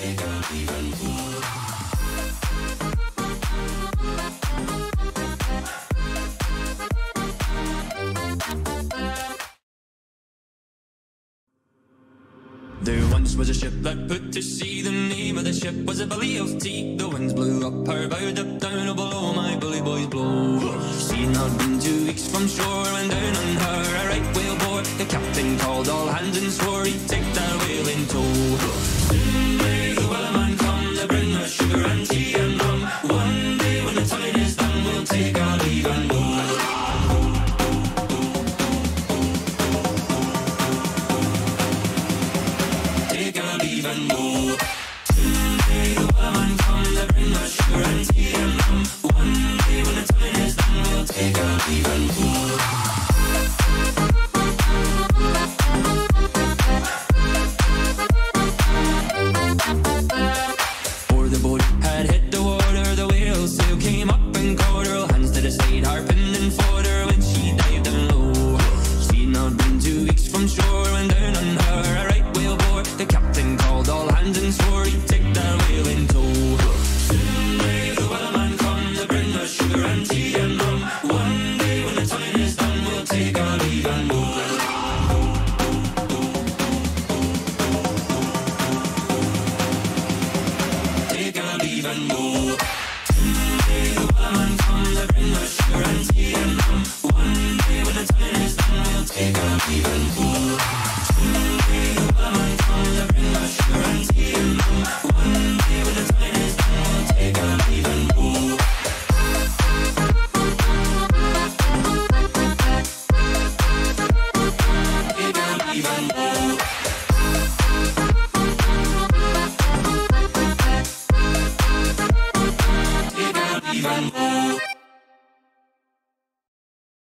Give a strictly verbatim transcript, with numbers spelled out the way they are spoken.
take out even more. There once was a ship that put to sea. The name of the ship was a Billy of Tea. The winds blew up her bow, up down, oh below my bully boys blow. She'd not been two weeks from shore when down on her a right whale bore. The captain called all hands and swore he'd take that whale in tow. Soon may the Wellerman come to bring us sugar and tea and rum. One day when the time is done, we'll take our leave and go. Take our leave and go. Someday the Wellerman come to bring us sugar and tea and rum. One day when the time is done, we'll take our leave and go. Before the boat had hit the water, the whale sail came up and caught her. All hands to the side, harping and fought her when she dived down low. She'd not been two weeks from shore when down on her a right whale bore. The captain called all hands and swore he'd take that whale in tow. Soon may the Wellerman come to bring us sugar and tea and rum. One day when the time is done, we'll take our leave and go. Take our leave and go. Someday the Wellerman come to bring us sugar and tea and rum. One day when the time is done, we'll take our leave and go. Someday the Wellerman come to bring us sugar and tea and rum. One day when the time is done, we'll take our leave and go. Take our leave and go. Take our leave and go.